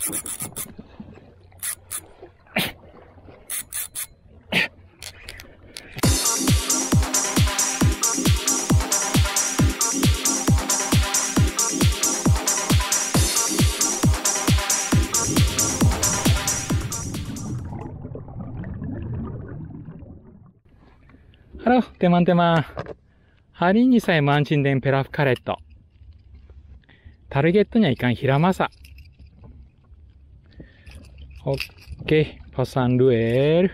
Halo, teman-teman. Hari ini saya mancing dengan pelaf karet. Targetnya ikan hiramasa. Oke, pasang duel.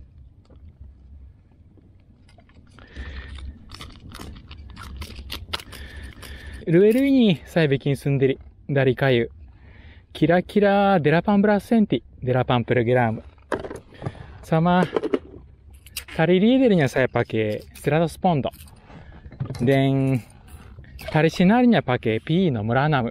Duel ini saya bikin sendiri dari kayu. Kira-kira 8 cm, 8 program. Sama tali leadernya saya pakai Stratos Pond. Dan tali sinarnya pakai Pのムラナム.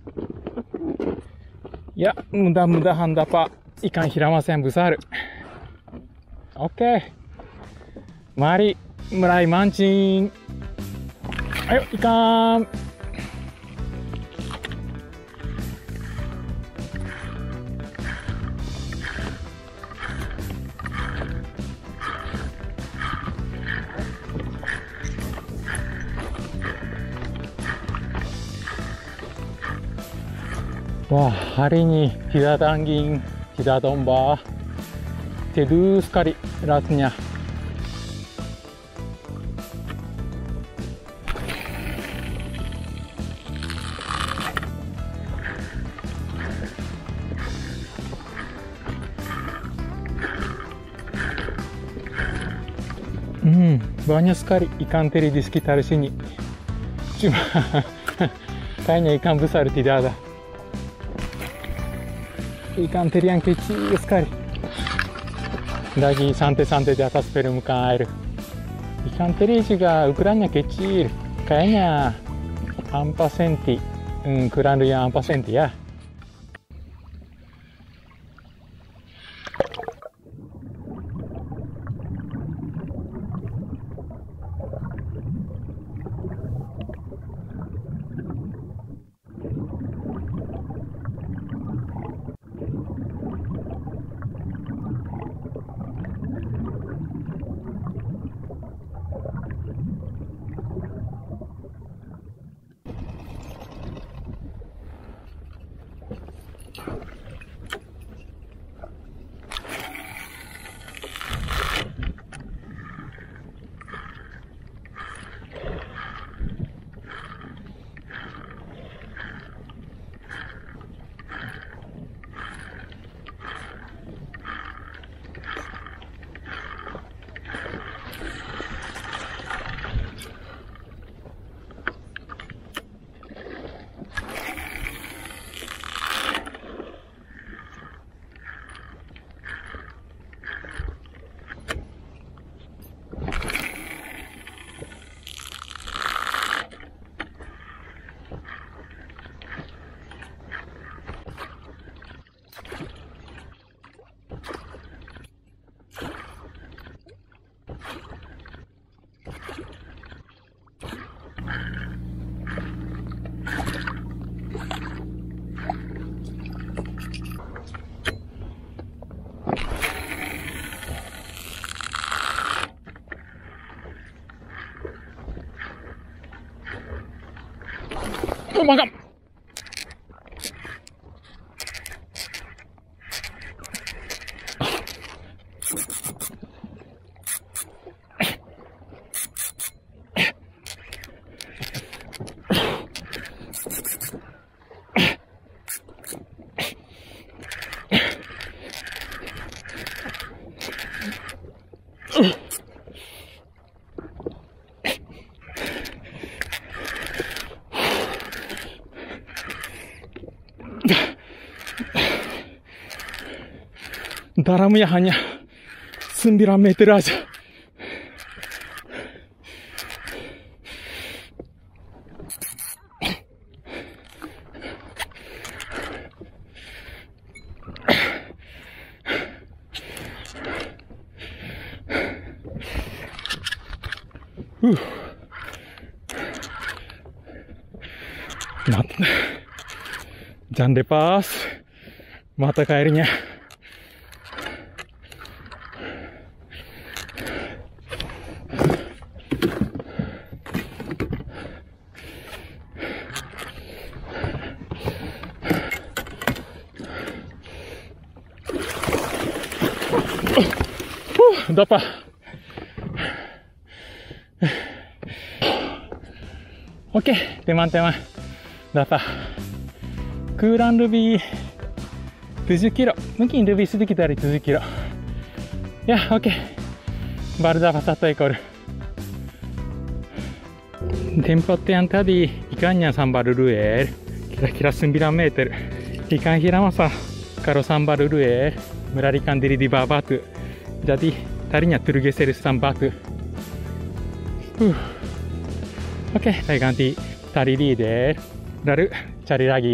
Ya, mudah-mudahan dapat ikan hiramasa yang besar. Oke. Mari mulai mancing. Ayo ikan. Wah, hari ini tidak daging, tidak domba, teduh sekali rasanya. Banyak sekali ikan teri di sekitar sini. Cuma kayaknya ikan besar tidak ada. Ikan teri yang kecil sekali. Lagi santai-santai di atas permukaan air. Ikan teri juga ukurannya kecil. Kayaknya 4 cm. Kurang lebih 4 cm ya. Oh, makan. Dalamnya hanya 9 meter aja. Jangan lepas. また帰るにゃ。ダパ。オッケー、テマンテマン。ダパ。クーランルビー7 kilo. Mungkin lebih sedikit dari 7 kilo. Ya, oke. Baru dapat 1 ekor. Tempat yang tadi ikannya sambal luer, kira-kira 9 meter. Ikan hiramasa kalau sambal luer melarikan diri di bawah batu. Jadi tarinya tergeser sang batu. Oke, saya ganti tali leader. Lalu cari lagi.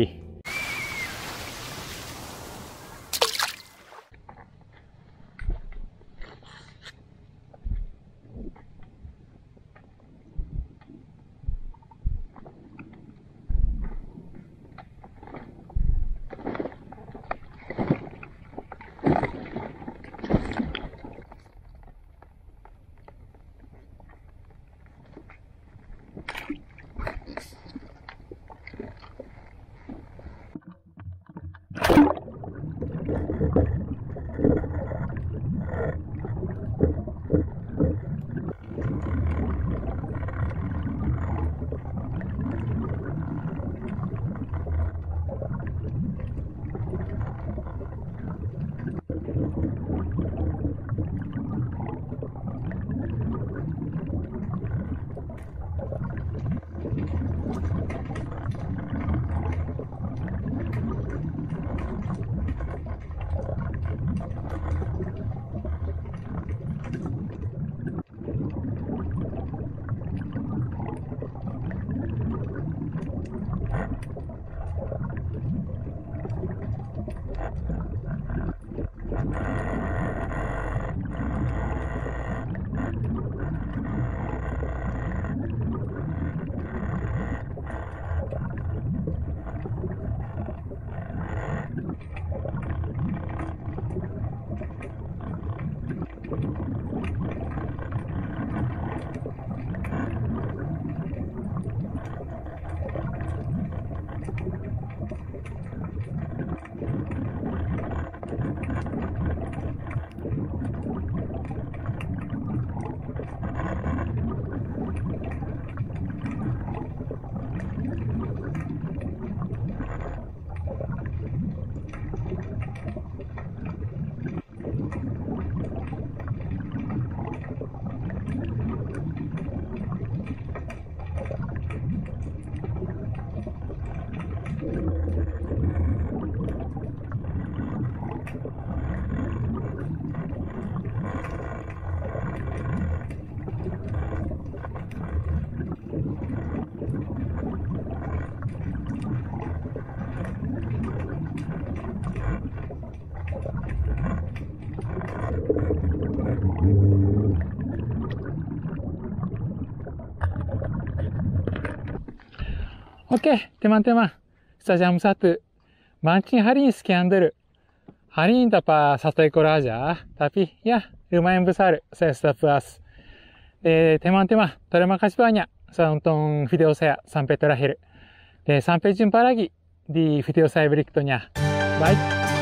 Oke, teman-teman, jam 1. Mancing hari ini sekian dulu. Hari ini dapat 1 ekor aja, tapi ya lumayan besar. Saya sudah puas. Teman-teman, terima kasih banyak sudah nonton video saya sampai terakhir. Sampai jumpa lagi di video saya berikutnya. Bye.